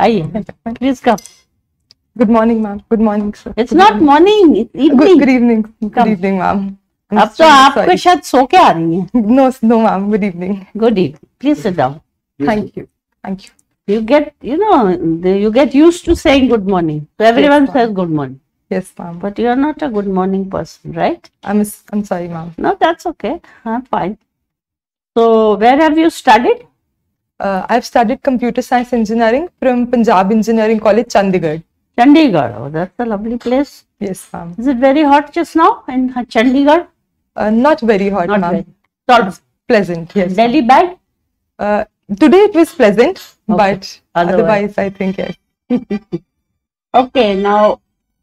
Aye. Please come. Good morning, ma'am. Good morning, sir. It's not morning, it's evening. Good evening. Good evening, ma'am. अब तो आप शायद सो के आ रही हैं. No, ma'am. Good evening. Good evening. Please sit down. Thank you. You get, you get used to saying good morning. So everyone says good morning. Yes, ma'am. But you are not a good morning person, right? I'm sorry, ma'am. No, that's okay. I'm fine. So where have you studied? I've studied computer science engineering from Punjab Engineering College, Chandigarh. Chandigarh. Oh, that's a lovely place. Yes, ma'am. Is it very hot just now in Chandigarh? Not very hot, ma'am. Sort of pleasant, yes. Delhi bad? Today it was pleasant, okay. But otherwise I think yes. Okay, now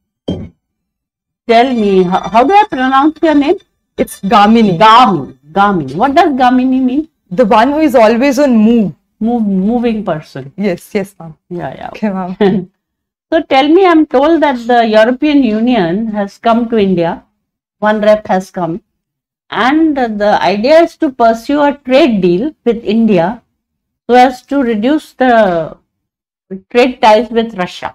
tell me, how do I pronounce your name? It's Gamini. Gamini. What does Gamini mean? The one who is always on move. Moving person. Yes, ma'am. Yeah. Okay, ma'am. So tell me, I'm told that the European Union has come to India. One rep has come. And the idea is to pursue a trade deal with India so as to reduce the trade ties with Russia.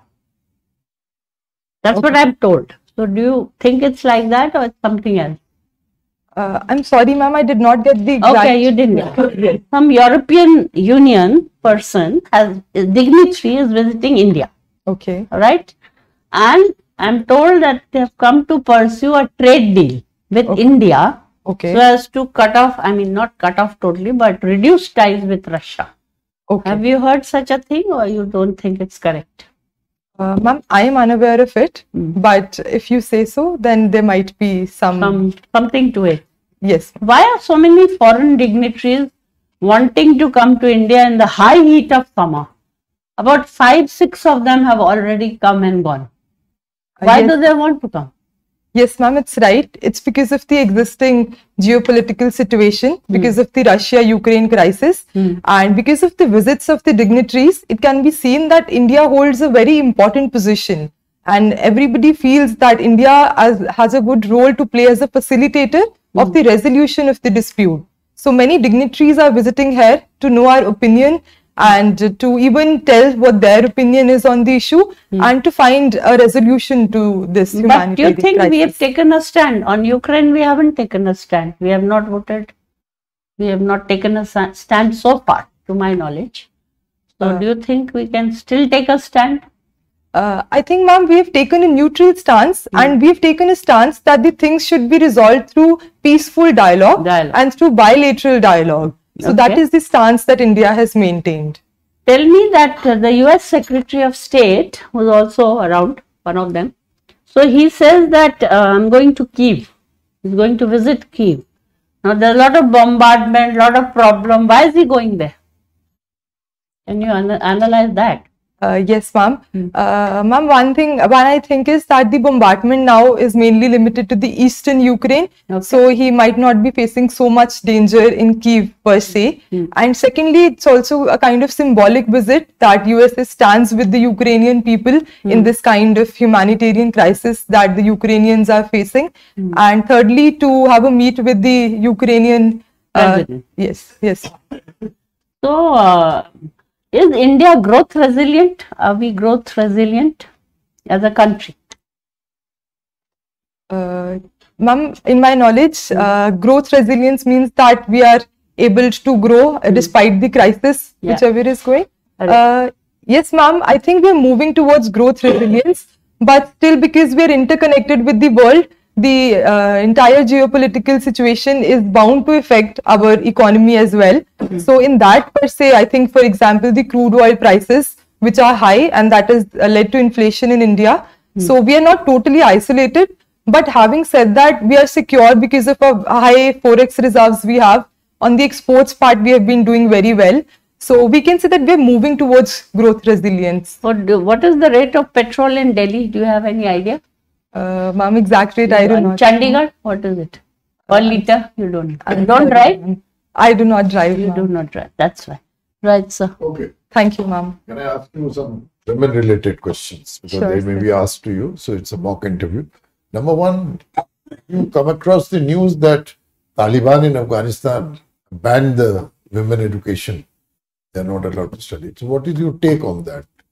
That's what I'm told. So do you think it's like that or it's something else? I'm sorry, ma'am, I did not get the exact... Okay, you didn't get. Some European Union person, dignitary, is visiting India. Okay. Right? And I'm told that they have come to pursue a trade deal with India. Okay. So as to cut off, not cut off totally, but reduce ties with Russia. Okay. Have you heard such a thing or you don't think it's correct? Ma'am, I am unaware of it, but if you say so, then there might be something to it. Yes. Why are so many foreign dignitaries wanting to come to India in the high heat of summer? About 5-6 of them have already come and gone. Why do they want to come? Yes, ma'am, it's right. It's because of the existing geopolitical situation, because of the Russia-Ukraine crisis, and because of the visits of the dignitaries, it can be seen that India holds a very important position. And everybody feels that India has a good role to play as a facilitator of the resolution of the dispute. So many dignitaries are visiting here to know our opinion and to even tell what their opinion is on the issue and to find a resolution to this humanitarian But do you think crisis. We have taken a stand? On Ukraine, we haven't taken a stand. We have not voted. We have not taken a stand so far, to my knowledge. So do you think we can still take a stand? I think, ma'am, we have taken a neutral stance and we have taken a stance that the things should be resolved through peaceful dialogue. And through bilateral dialogue. So that is the stance that India has maintained. Tell me that the US Secretary of State was also around, one of them. So he says that I'm going to Kyiv. He's going to visit Kyiv. Now there's a lot of bombardment, a lot of problem. Why is he going there? Can you analyze that? Yes, ma'am. Ma'am, one I think is that the bombardment now is mainly limited to the eastern Ukraine. So he might not be facing so much danger in Kyiv per se. And secondly, it's also a kind of symbolic visit that US stands with the Ukrainian people in this kind of humanitarian crisis that the Ukrainians are facing. And thirdly, to have a meet with the Ukrainian... yes. So... is India growth resilient? Are we growth resilient as a country? Ma'am, in my knowledge, growth resilience means that we are able to grow despite the crisis, whichever is going. Yes, ma'am, I think we are moving towards growth resilience, but still because we are interconnected with the world, the entire geopolitical situation is bound to affect our economy as well. So in that per se, I think, for example, the crude oil prices, which are high, and that has led to inflation in India. So we are not totally isolated, but having said that, we are secure because of a high forex reserves we have. On the exports part, we have been doing very well. So we can say that we are moving towards growth resilience. What is the rate of petrol in Delhi? Do you have any idea? Ma'am, exact rate I do not. Chandigarh, what is it? Per liter? You don't. You don't drive? I do not drive. You do not drive. That's right. Right, sir. Okay. Thank you, ma'am. Can I ask you some women-related questions? Because they may be asked to you. So it's a mock interview. Number one, you come across the news that Taliban in Afghanistan banned the women education. They're not allowed to study. So what is your take on that?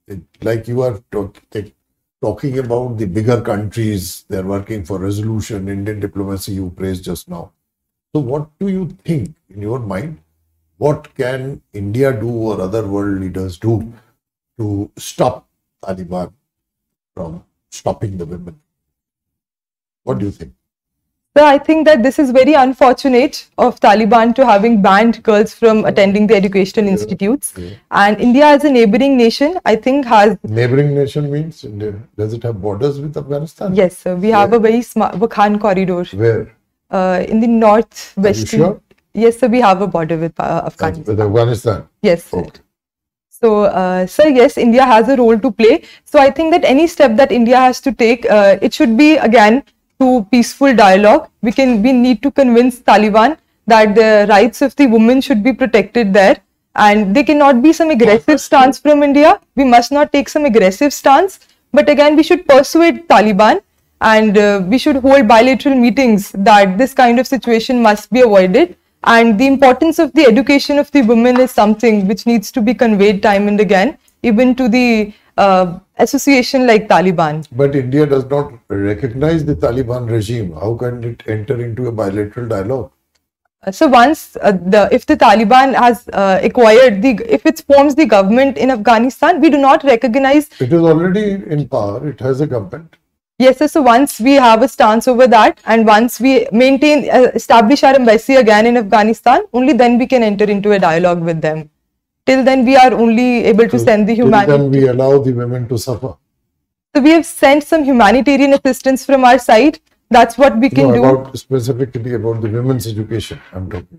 like you are talking about the bigger countries, they're working for resolution, Indian diplomacy you praised just now. So what do you think in your mind, what can India do or other world leaders do to stop Taliban from stopping the women? What do you think? So I think that this is very unfortunate of Taliban to having banned girls from attending the educational institutes. And India as a neighboring nation, I think has... Neighboring nation means India. Does it have borders with Afghanistan? Yes, sir. We have a very smart Wakhan corridor. Where? In the northwest. Are you sure? Yes, sir. We have a border with Afghanistan. With Afghanistan? Yes, sir. Okay. So, sir, yes, India has a role to play. So I think that any step that India has to take, it should be again to peaceful dialogue. We need to convince Taliban that the rights of the women should be protected there, and there cannot be some aggressive stance from India. We must not take some aggressive stance, but again we should persuade Taliban, and we should hold bilateral meetings that this kind of situation must be avoided, and the importance of the education of the women is something which needs to be conveyed time and again, even to the association like Taliban. But India does not recognize the Taliban regime. How can it enter into a bilateral dialogue? So once if the Taliban has if it forms the government in Afghanistan, we do not recognize. It is already in power. It has a government. Yes, sir. So once we have a stance over that, and once we establish our embassy again in Afghanistan, only then we can enter into a dialogue with them. Till then, we are only able to send the humanitarian. Till then, we allow the women to suffer. So we have sent some humanitarian assistance from our side. That's what we can do. Specifically about the women's education, I'm talking.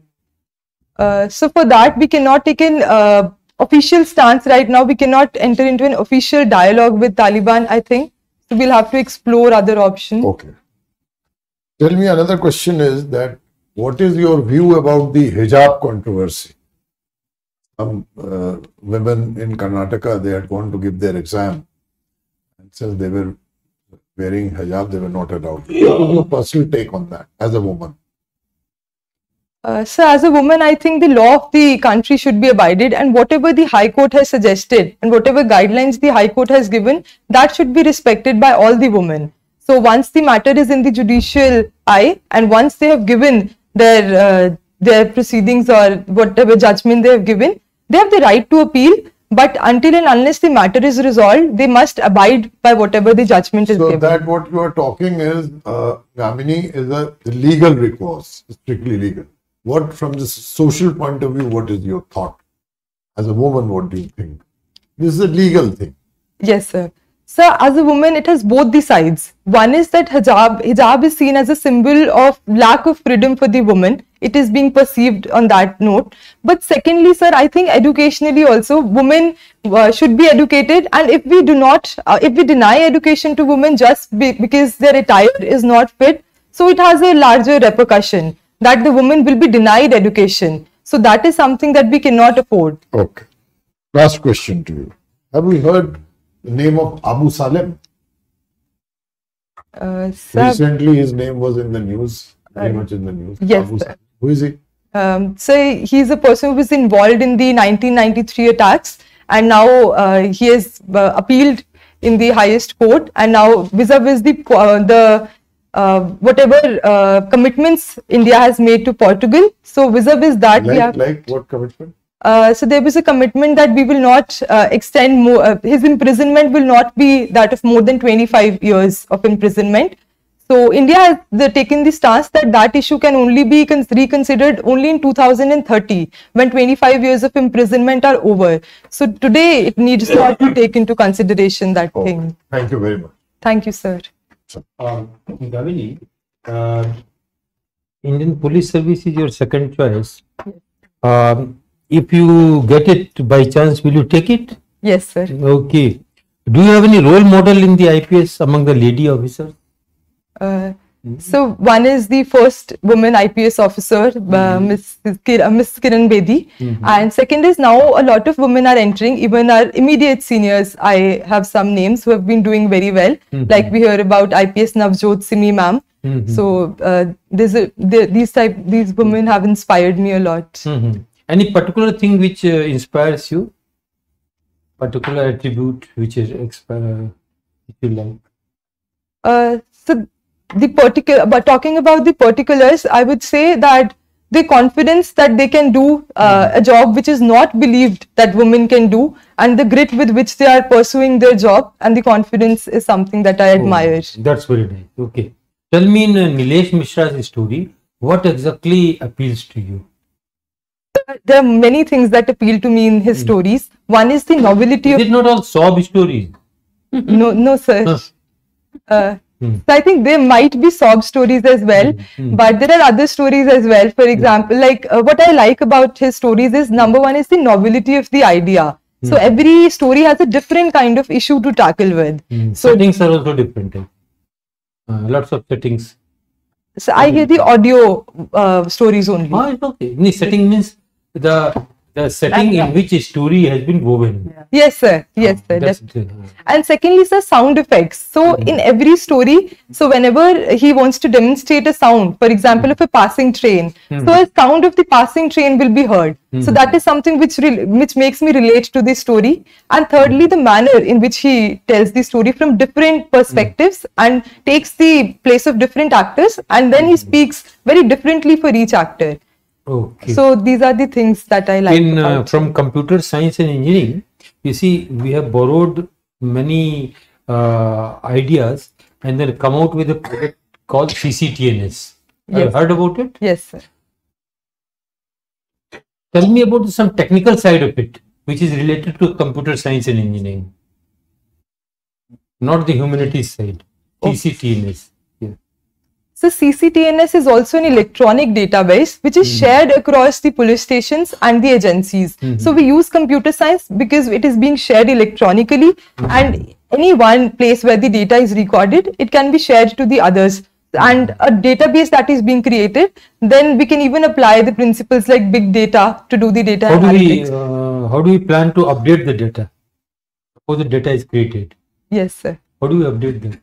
So for that, we cannot take an official stance right now. We cannot enter into an official dialogue with Taliban, I think. So we'll have to explore other options. Okay. Tell me, another question is that what is your view about the hijab controversy? Some women in Karnataka, they had gone to give their exam, and since they were wearing hijab, they were not allowed. What is your personal take on that as a woman? So as a woman, I think the law of the country should be abided, and whatever the High Court has suggested and whatever guidelines the High Court has given, that should be respected by all the women. So once the matter is in the judicial eye, and once they have given their proceedings or whatever judgment they have given, they have the right to appeal. But until and unless the matter is resolved, they must abide by whatever the judgment is given. So that what you are talking is, Gamini, is a legal recourse, strictly legal. What, from the social point of view, what is your thought? As a woman, what do you think? This is a legal thing. Yes, sir. So as a woman, it has both the sides. One is that hijab is seen as a symbol of lack of freedom for the woman. It is being perceived on that note. But secondly, sir, I think educationally also, women should be educated. And if we do not, if we deny education to women just because their attire is not fit, so it has a larger repercussion that the woman will be denied education. So that is something that we cannot afford. Okay. Last question to you. Have you heard the name of Abu Salem? Recently, his name was in the news, very much in the news. Yes. Who is he? So he's a person who was involved in the 1993 attacks, and now he has appealed in the highest court, and now vis-a-vis the whatever commitments India has made to Portugal. So vis-a-vis that we have... Like what commitment? So there was a commitment that we will not extend more, his imprisonment will not be that of more than 25 years of imprisonment. So India has taken the stance that that issue can only be reconsidered only in 2030, when 25 years of imprisonment are over. So today it needs not to take into consideration that thing. Thank you very much. Thank you, sir. Gamini, Indian Police Service is your second choice. If you get it by chance, will you take it? Yes, sir. Okay. Do you have any role model in the IPS among the lady officers? So one is the first woman IPS officer, Miss Kiran Bedi, and second is now a lot of women are entering. Even our immediate seniors, I have some names who have been doing very well. Like we hear about IPS Navjot Simi ma'am. So these women have inspired me a lot. Any particular thing which inspires you? particular attribute which is if you like. So the particular, but talking about the particulars, I would say that the confidence that they can do a job which is not believed that women can do, and the grit with which they are pursuing their job, and the confidence is something that I admire. That's very nice. Okay. Tell me, in Nilesh Mishra's story, what exactly appeals to you? There are many things that appeal to me in his stories. One is the novelty of... Is it not all sob stories? No, sir. So I think there might be sob stories as well, but there are other stories as well. For example, like what I like about his stories is, number one is the novelty of the idea. So every story has a different kind of issue to tackle with. So settings are also different. Lots of settings. So I hear the audio stories only. Oh, it's okay. The setting means the setting in which a story has been woven. Yes, sir. Yes, sir. And secondly, sir, sound effects. So in every story, so whenever he wants to demonstrate a sound, for example, of a passing train, so a sound of the passing train will be heard. So that is something which makes me relate to the story. And thirdly, the manner in which he tells the story from different perspectives and takes the place of different actors, and then he speaks very differently for each actor. Okay. So these are the things that I like. From computer science and engineering, you see, we have borrowed many ideas and then come out with a project called CCTNS. Have you heard about it? Yes, sir. Tell me about some technical side of it, which is related to computer science and engineering, not the humanities side. CCTNS. So CCTNS is also an electronic database which is shared across the police stations and the agencies. So we use computer science because it is being shared electronically, and any one place where the data is recorded, it can be shared to the others. And a database that is being created, then we can even apply the principles like big data to do the data analytics. How do we plan to update the data? Suppose the data is created. Yes, sir. How do we update them?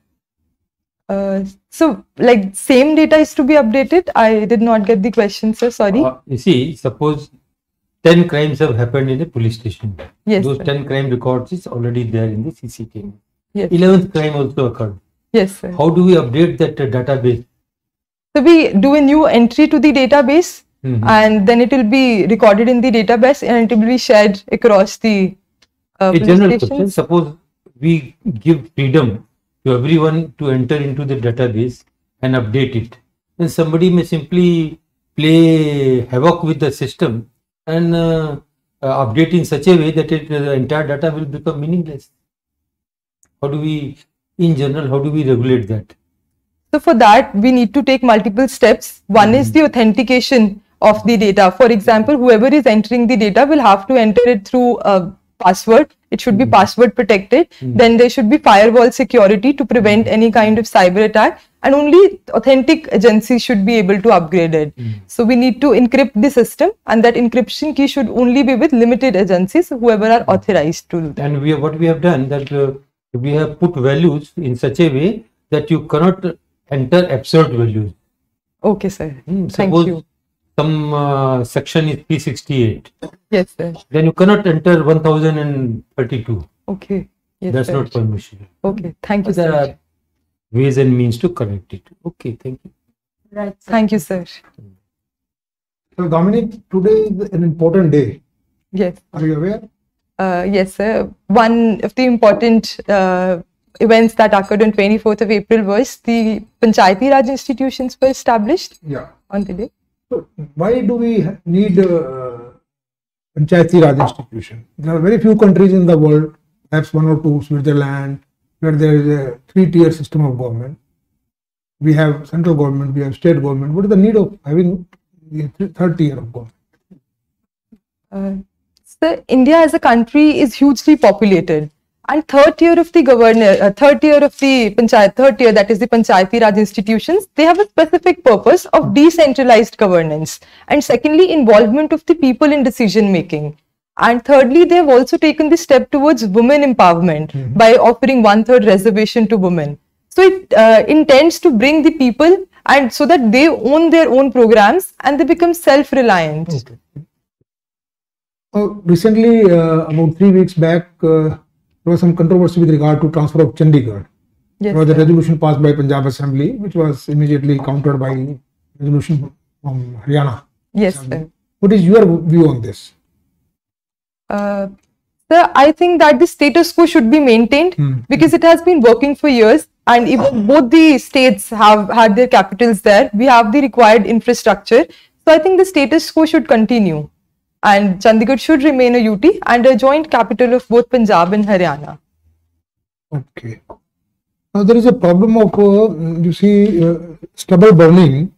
So, like, same data is to be updated? I did not get the question, sir. Sorry. You see, suppose 10 crimes have happened in a police station. Yes, those sir. 10 crime records is already there in the CCTV. Yes. 11th crime also occurred. Yes, sir. How do we update that database? So we do a new entry to the database, and then it will be recorded in the database, and it will be shared across the a general question. Suppose we give freedom to everyone to enter into the database and update it, then somebody may simply play havoc with the system and update in such a way that the entire data will become meaningless. How do we, in general, how do we regulate that? So for that, we need to take multiple steps. One is the authentication of the data. For example, whoever is entering the data will have to enter it through a password. It should be password protected. Then there should be firewall security to prevent any kind of cyber attack, and only authentic agencies should be able to upgrade it. So we need to encrypt the system, and that encryption key should only be with limited agencies, whoever are authorized to do that. And what we have done, that we have put values in such a way that you cannot enter absurd values. Okay, sir. Thank you. Some section is 368. Yes, sir. Then you cannot enter 1032. Okay. Yes, that's sir. not permission. Okay. Thank you, there sir. are ways and means to correct it. Okay, thank you. Right. Thank you, sir. So, Gamini, today is an important day. Yes. Are you aware? Yes, sir. One of the important events that occurred on 24th of April was the Panchayati Raj institutions were established on the day. So, why do we need Panchayati Raj institution? There are very few countries in the world, perhaps one or two, Switzerland, where there is a three-tier system of government. We have central government, we have state government. What is the need of having the third tier of government? So India as a country is hugely populated, and third tier of the Panchayat, third tier, that is the Panchayati Raj institutions, they have a specific purpose of decentralized governance, and secondly, involvement of the people in decision making. And thirdly, they have also taken the step towards women empowerment by offering 1/3 reservation to women. So it intends to bring the people, and so that they own their own programs and they become self-reliant. Okay. Recently, about 3 weeks back, there was some controversy with regard to transfer of Chandigarh. Yes, There was a resolution passed by Punjab Assembly, which was immediately countered by resolution from Haryana. Yes, Assembly. sir. What is your view on this? Sir, I think that the status quo should be maintained because it has been working for years, and even both the states have had their capitals there. We have the required infrastructure. So I think the status quo should continue, and Chandigarh should remain a UT and a joint capital of both Punjab and Haryana. Okay. Now there is a problem of, you see, stubble burning,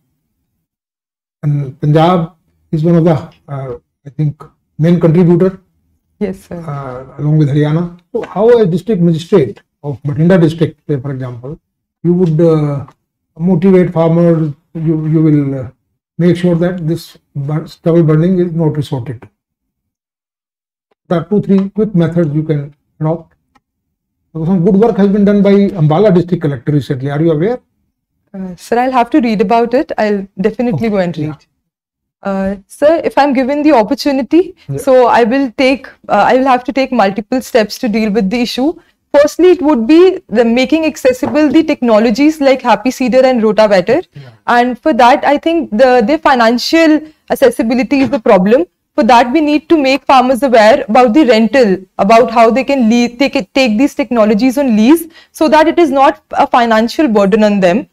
and Punjab is one of the, I think, main contributor. Yes, sir. Along with Haryana. So how a district magistrate of Bathinda district, say for example, you would motivate farmers, you will make sure that this stubble burning is not resorted to. There are 2-3 quick methods you can adopt. So some good work has been done by Ambala district collector recently. Are you aware? Sir, I'll have to read about it. I'll definitely go and read. Sir, if I'm given the opportunity, so I will have to take multiple steps to deal with the issue. Firstly, it would be making accessible the technologies like Happy Seeder and Rotavator. And for that, I think the financial accessibility is the problem. For that, we need to make farmers aware about the rental, about how they can take these technologies on lease, so that it is not a financial burden on them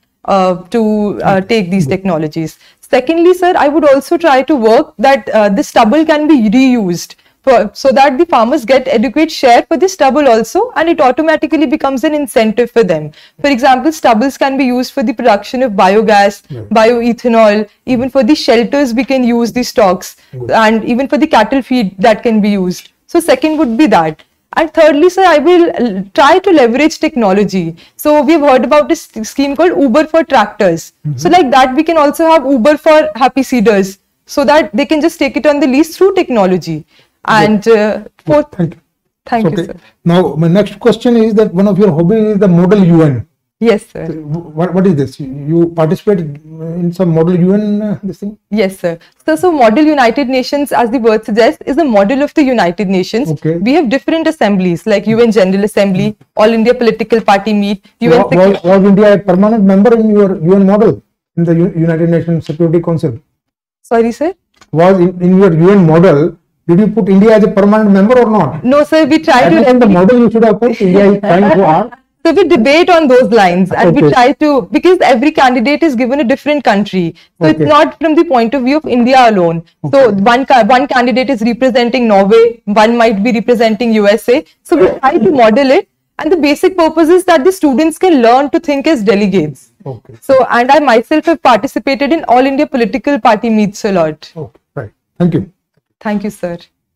to take these technologies. Secondly, sir, I would also try to work that the stubble can be reused so that the farmers get adequate share for the stubble also, and it automatically becomes an incentive for them. For example, stubbles can be used for the production of biogas, bioethanol, even for the shelters we can use the stocks, and even for the cattle feed that can be used. So second would be that. And thirdly, sir, I will try to leverage technology. So we've heard about a scheme called Uber for tractors. So like that, we can also have Uber for Happy Seeders, so that they can just take it on the lease through technology. And fourth, thank you, sir. Now, my next question is that one of your hobbies is the Model UN. Yes, sir. What is this? You participate in some Model UN this thing? Yes, sir. So Model United Nations, as the word suggests, is a model of the United Nations. Okay. We have different assemblies like UN General Assembly, All India Political Party meet. Was India a permanent member in your UN model in the United Nations Security Council? Sorry, sir? Was in your UN model, did you put India as a permanent member or not? No, sir. We try to. In the model you should have put India is trying to hard. So we debate on those lines, and we try to, because every candidate is given a different country. So it's not from the point of view of India alone. So one candidate is representing Norway, one might be representing USA. So we try to model it, and the basic purpose is that the students can learn to think as delegates. So, and I myself have participated in All India Political Party meets a lot. Right. Thank you. Thank you, sir.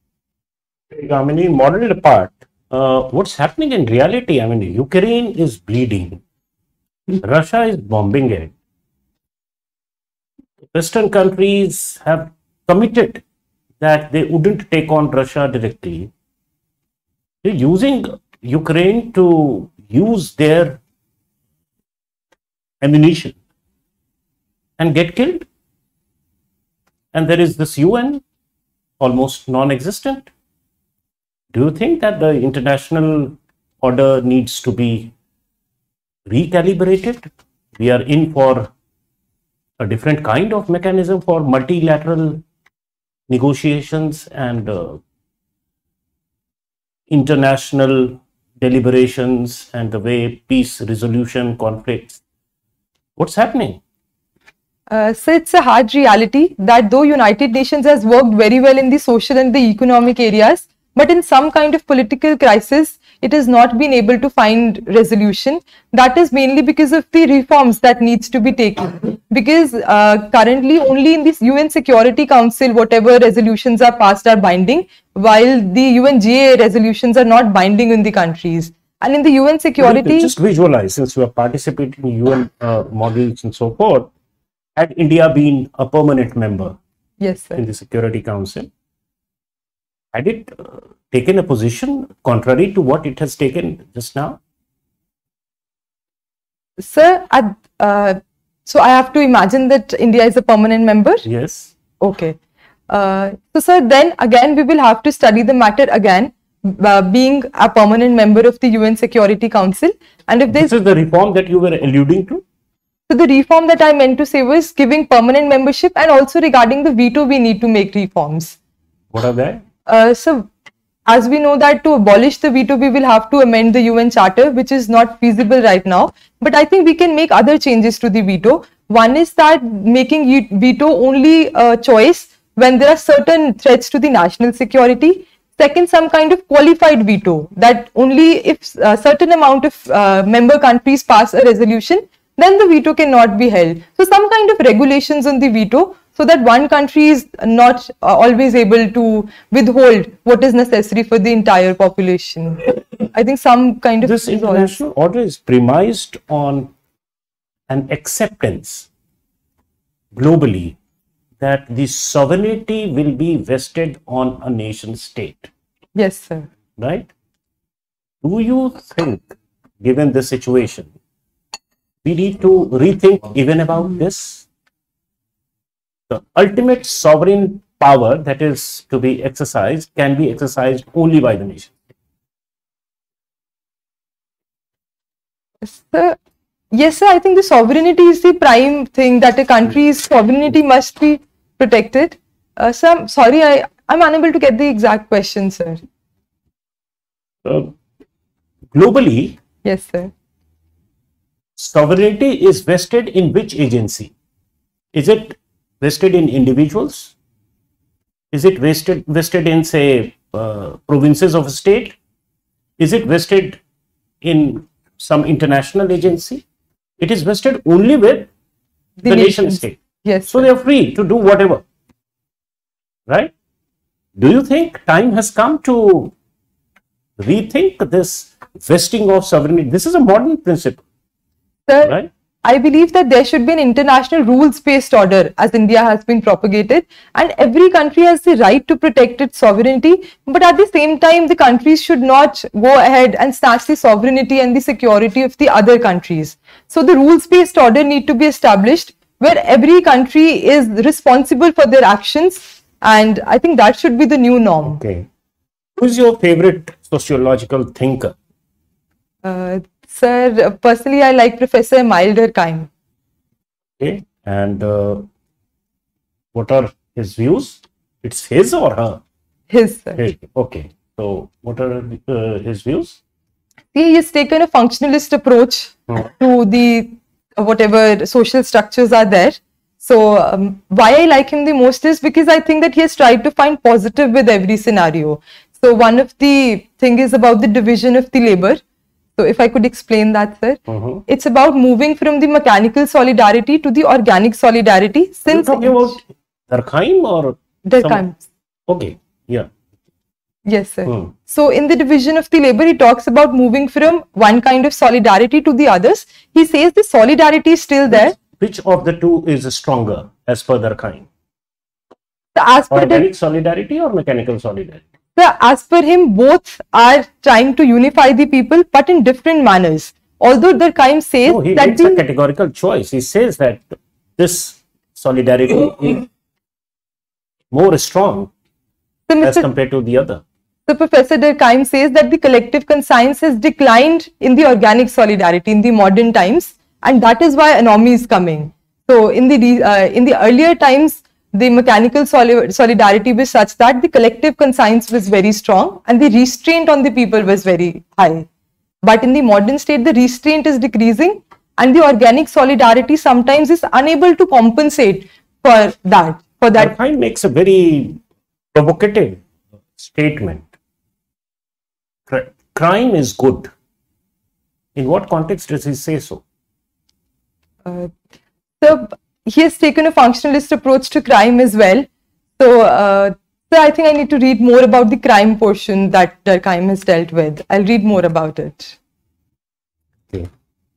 Gamini, modeled apart, what's happening in reality? I mean, Ukraine is bleeding. Russia is bombing it. Western countries have committed that they wouldn't take on Russia directly. They're using Ukraine to use their ammunition and get killed. And there is this UN, almost non-existent. Do you think that the international order needs to be recalibrated? We are in for a different kind of mechanism for multilateral negotiations and international deliberations and the way peace resolution conflicts. What's happening? So it's a hard reality that though United Nations has worked very well in the social and the economic areas, but in some kind of political crisis, it has not been able to find resolution. That is mainly because of the reforms that needs to be taken. Because currently only in this UN Security Council, whatever resolutions are passed are binding, while the UNGA resolutions are not binding in the countries. And in the UN Security... Just visualize, since you are participating in UN models and so forth, had India been a permanent member in the Security Council, had it taken a position contrary to what it has taken just now? Sir, so I have to imagine that India is a permanent member? Yes. Okay. So sir, then again we will have to study the matter again, being a permanent member of the UN Security Council. And if this is the reform that you were alluding to? So the reform that I meant to say was giving permanent membership, and also regarding the veto we need to make reforms. What are they? So as we know that to abolish the veto we will have to amend the UN Charter, which is not feasible right now. But I think we can make other changes to the veto. One is that making veto only a choice when there are certain threats to the national security. Second, some kind of qualified veto, that only if a certain amount of member countries pass a resolution, then the veto cannot be held. So some kind of regulations on the veto, so that one country is not always able to withhold what is necessary for the entire population. I think some kind of... This international order is premised on an acceptance globally that the sovereignty will be vested on a nation state. Yes, sir. Right? Do you think, given the situation, we need to rethink even about this? The ultimate sovereign power that is to be exercised can be exercised only by the nation. Sir, yes, sir. I think the sovereignty is the prime thing, that a country's sovereignty must be protected. Sir, I'm sorry, I'm unable to get the exact question, sir. Globally, yes, sir. Sovereignty is vested in which agency? Is it vested in individuals? Is it vested in, say, provinces of a state? Is it vested in some international agency? It is vested only with the nation state. Yes. So they are free to do whatever. Right? Do you think time has come to rethink this vesting of sovereignty? This is a modern principle. Sir, right? I believe that there should be an international rules-based order, as India has been propagated, and every country has the right to protect its sovereignty, but at the same time the countries should not go ahead and snatch the sovereignty and the security of the other countries. So the rules-based order need to be established where every country is responsible for their actions, and I think that should be the new norm. Okay. Who is your favorite sociological thinker? Sir, personally, I like Professor Durkheim. Okay, and what are his views? It's his or her? His, sir. His. Okay, so what are his views? He has taken a functionalist approach to the whatever social structures are there. So why I like him the most is because I think that he has tried to find positive with every scenario. So one of the thing is about the division of the labor. So if I could explain that, sir, it's about moving from the mechanical solidarity to the organic solidarity. Since you're talking about Durkheim or Durkheim. Okay, yeah. Yes, sir. So in the division of the labor, he talks about moving from one kind of solidarity to the others. He says the solidarity is still there. Which of the two is stronger as per Durkheim? Organic solidarity or mechanical solidarity? So as per him, both are trying to unify the people, but in different manners. Although Durkheim says he makes a categorical choice. He says that this solidarity is more strong as compared to the other. So Professor Durkheim says that the collective conscience has declined in the organic solidarity in the modern times, and that is why anomie is coming. So in the earlier times, the mechanical solidarity was such that the collective conscience was very strong and the restraint on the people was very high. But in the modern state, the restraint is decreasing and the organic solidarity sometimes is unable to compensate for that. Durkheim makes a very provocative statement. Crime is good. In what context does he say so? So he has taken a functionalist approach to crime as well. So, I think I need to read more about the crime portion that Durkheim has dealt with. I'll read more about it. Okay.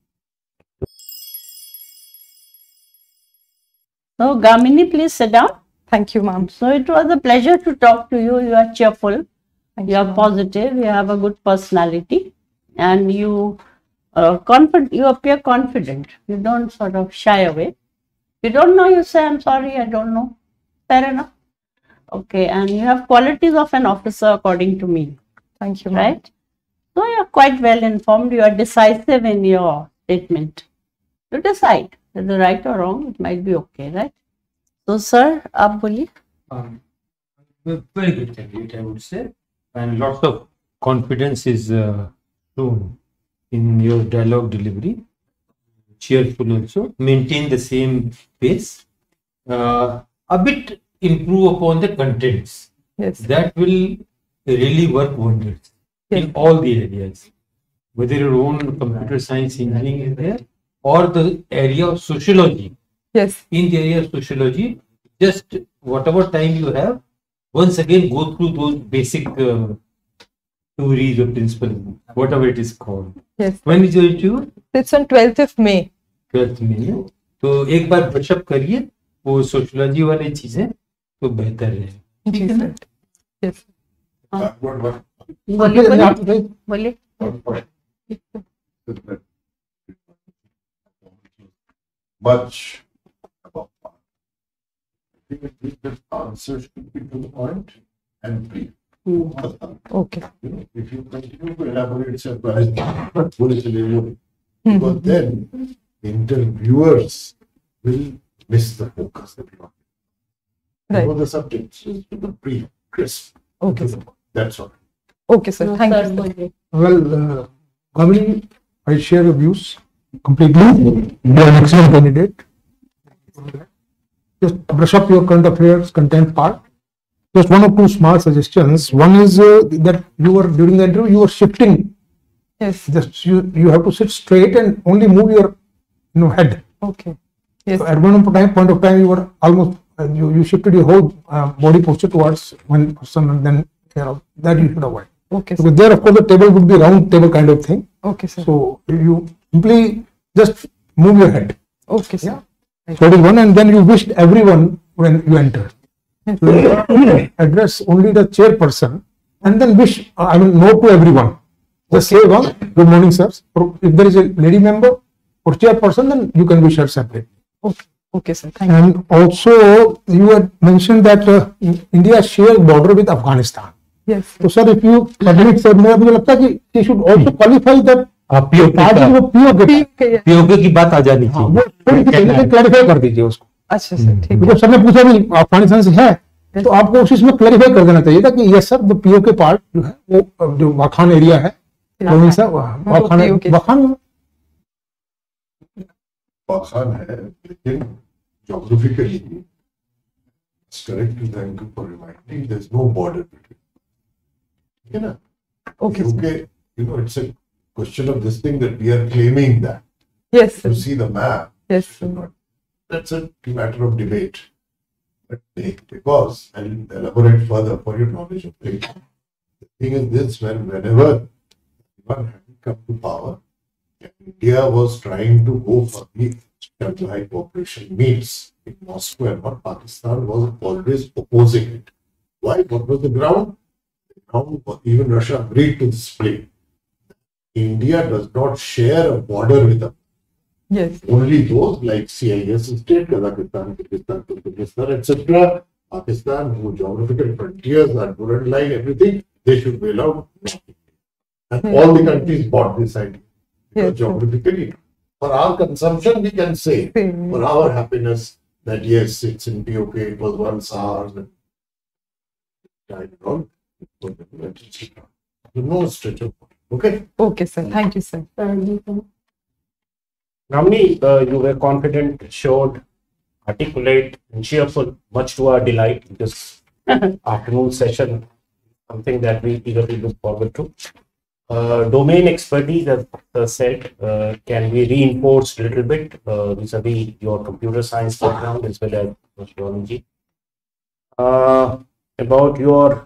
So, Gamini, please sit down. Thank you, ma'am. So, it was a pleasure to talk to you. You are cheerful, you are positive, you have a good personality, and you appear confident. You don't sort of shy away. You don't know, you say, I'm sorry, I don't know. Fair enough. Okay, and you have qualities of an officer according to me. Thank you, right? So you are quite well informed. You are decisive in your statement. You decide whether right or wrong. It might be okay, right? So, sir, आप बोलिए. Very good candidate, I would say, and lots of confidence is shown in your dialogue delivery. Cheerful also. Maintain the same pace. A bit improve upon the contents. Yes. That will really work wonders in all the areas. Whether your own computer science engineering is there or the area of sociology. Yes. In the area of sociology, just whatever time you have, once again go through those basic theories or principles, whatever it is called. Yes. When is your interview? It's on 12th of May. 12th May. तो एक बार brush-up करिए वो sociology वाली चीजें तो बेहतर है. ठीक है ना? Yes. बोलिए. Much about that. I think the answer should be to the point and brief. Okay. You know, if you continue to elaborate surprise, because then interviewers will miss the focus that you want. Right. You know the subject, so brief, crisp. Okay, sir. That's all. Okay, sir. Thank you. Sir. Well, Gamini, I share your views completely. You are an excellent candidate. Just brush up your current affairs content part. Just one or two small suggestions. One is that you were during the interview you were shifting. Yes. Just you have to sit straight and only move your head. Okay. Yes. So at one point of time you were almost you shifted your whole body posture towards one person, and then that you should avoid. Okay. Because there, of course, the table would be round table kind of thing. Okay, sir. So you simply just move your head. Okay, sir. Yeah. So that is one, and then you wished everyone when you entered. Yes. So you address only the chairperson, and then wish no to everyone. Just say one, good morning, sir. Or if there is a lady member or chairperson, then you can wish her separately. Okay. Okay, sir. Thank you. And also, you had mentioned that India shares border with Afghanistan. Yes. So, sir, if you permit, sir, मुझे लगता है कि she should also qualify that POK की बात आ जानी चाहिए. Clarify कर दीजिए उसको. अच्छा सर, ठीक है. सर ने पूछा भी अफगानिस्तान से है, तो आपको उस इसमें क्लैरिफाई कर देना चाहिए था कि yes sir, the POK part जो है वो जो वाखान एरिया है, प्रोविंस है, वाखान है, लेकिन geographically, it's correct to thank you for reminding, there's no border between. You know, okay. UK, it's a question of this thing that we are claiming that. Yes, sir. You see the map. Yes, sir. That's a matter of debate. But because, I'll elaborate further for your knowledge of things. The thing is this, whenever one had come to power, India was trying to go for the Shanghai Cooperation meets in Moscow, and what Pakistan was always opposing it. Why? What was the ground? The ground, even Russia agreed to this play. India does not share a border with them. Yes. Only those like CIS state, Kazakhstan, Kyrgyzstan, Turkmenistan, etc. Pakistan, whose geographical frontiers are borderline, everything, they should be allowed. And all the countries bought this idea. Because geographically, for our consumption, we can say, for our happiness, that yes, it's in POK, it was once ours. No stretch of okay? Okay, sir. Thank you, sir. Gamini, you were confident, showed, articulate, and cheerful, much to our delight. This afternoon session, something that we eagerly look forward to. Domain expertise, as said, can be reinforced a little bit vis-a-vis your computer science background as well as sociology. About your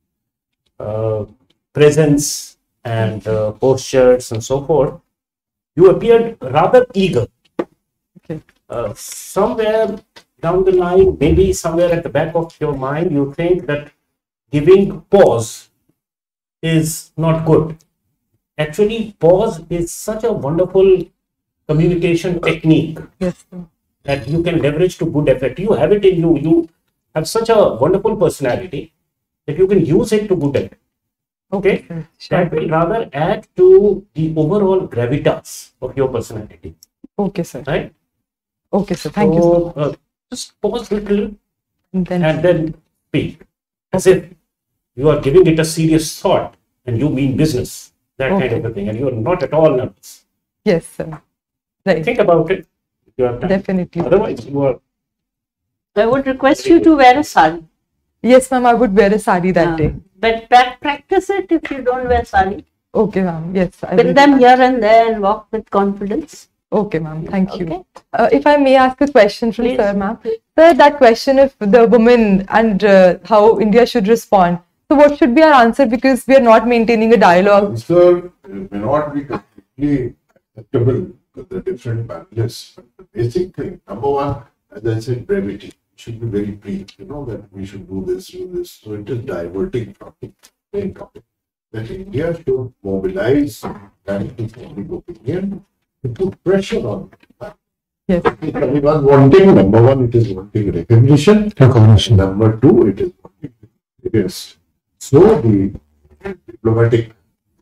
presence and postures and so forth, you appeared rather eager. Okay. Somewhere down the line, maybe somewhere at the back of your mind, you think that giving pause is not good. Actually, pause is such a wonderful communication technique that you can leverage to good effect. You have it in you. have such a wonderful personality that you can use it to good end. Okay, that will rather add to the overall gravitas of your personality. Okay, sir. Right? Okay, sir. Thank you, sir. Just pause a little and then speak. As if you are giving it a serious thought and you mean business, that kind of a thing, and you are not at all nervous. Yes, sir. Right. Think about it. If you have time. Definitely. Otherwise, you are. I would request you to wear a sari. Yes, ma'am. I would wear a sari that day. But practice it if you don't wear sari. Okay, ma'am. Yes. Put them here and there and walk with confidence. Okay, ma'am. Thank you. If I may ask a question from sir, ma'am. Sir, that question of the women and how India should respond. So, what should be our answer? Because we are not maintaining a dialogue. Answer may not be completely acceptable to the different panelists. But the basic thing, number one, as I said, brevity. It should be very brief. You know that we should do this. So it is diverting from the main topic. That India should mobilize national public opinion to put pressure on it. Yes. Everyone wanting, number one, it is wanting recognition. Number two, it is wanting biggest. So the diplomatic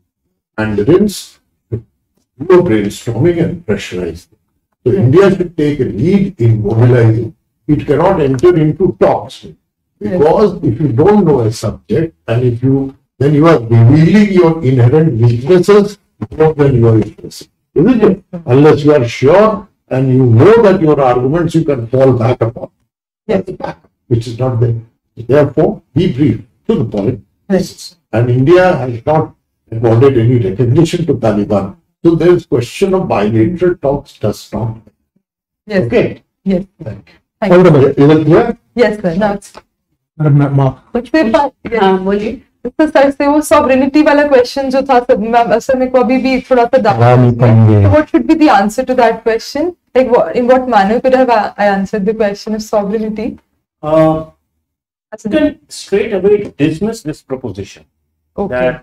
mandarins do brainstorming and pressurizing. So India should take a lead in mobilizing. It cannot enter into talks because if you don't know a subject and if you then you are revealing your inherent weaknesses more than your interests. Isn't it? Unless you are sure and you know that your arguments you can fall back upon. Yes. Which is not there. Therefore, be brief to the point. Yes. And India has not accorded any recognition to Taliban. So there is question of bilateral talks does not. Yes. Okay. Yes. Thank you. Thank you. Is it clear? Yes, sir. Now it's. Mark. बोलिए. तो sir से वो sovereignty वाला question जो था sir मेरे को अभी भी थोड़ा सा डाउट है. So what should be the answer to that question? Like in what manner could have I answered the question of sovereignty? You can straight away dismiss this proposition that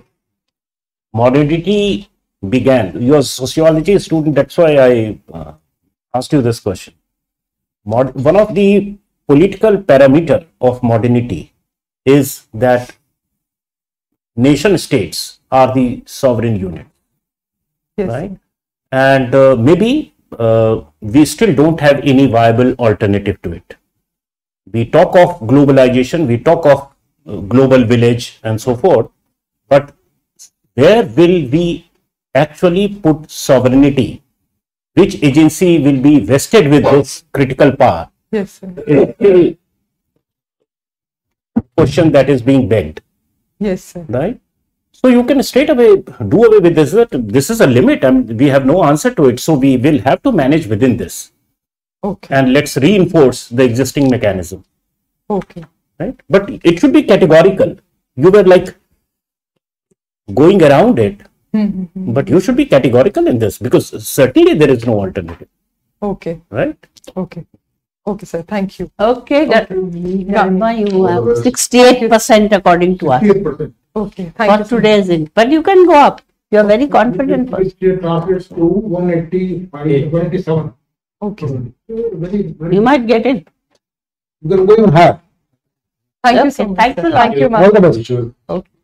modernity began. You're a sociology student, that's why I asked you this question. One of the political parameter of modernity is that nation states are the sovereign unit, right? And maybe we still don't have any viable alternative to it. We talk of globalization, we talk of global village and so forth, but where will we actually put sovereignty? Which agency will be vested with this critical power? Yes, sir. It's still a question that is being begged. Yes, sir. Right? So you can straight away do away with this. This is a limit and we have no answer to it. So we will have to manage within this. Okay. And let's reinforce the existing mechanism. Okay. Right? But it should be categorical. You were like going around it, but you should be categorical in this because certainly there is no alternative. Okay. Right? Okay. Okay, sir. Thank you. Okay. Dharma, you have 68% according to us. 68%. Okay. Thank you. For today's in. But you can go up. You are very confident. Which translates to 187. Okay. You might get in. You can go even higher. Thank you so much. Thanks a lot. Thank you, ma'am. All the best. Okay.